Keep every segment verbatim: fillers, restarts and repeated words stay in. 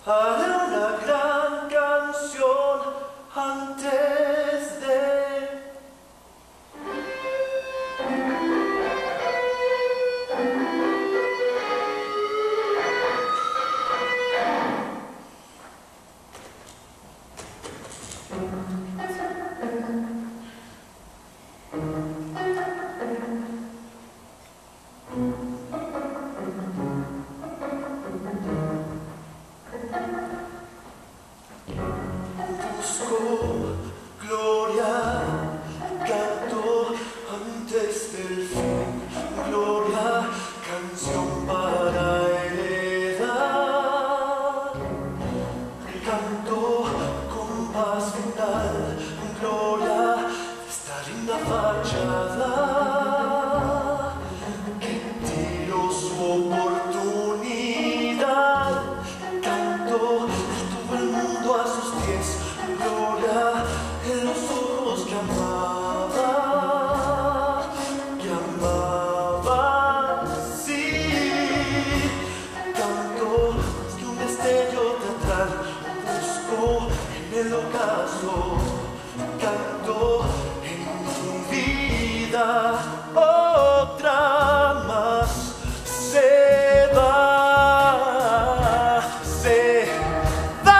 haré una gran canción antes de busco gloria, canto antes del fin, gloria, canción para heredar, canto con paz final, gloria de esta linda fachada que tiró su oportunidad, canto todo el mundo a sus pies, gloria en los ojos que amaba, que amaba, sí, canto que un destello teatral, busco en el ocaso, canto en mi vida, otra más se va, se va.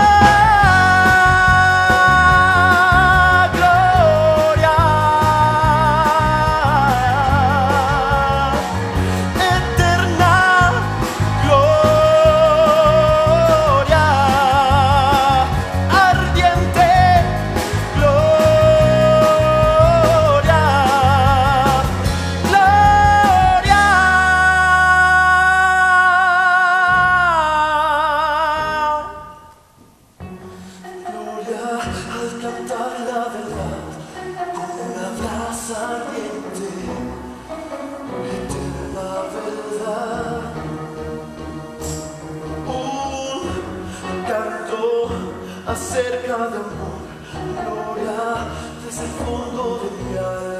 Gloria eterna, gloria ardiente, gloria, gloria. Gloria al cantar la verdad con una brasa ardiente, eterna verdad. Un canto acerca de amor, gloria desde el fondo de mi alma.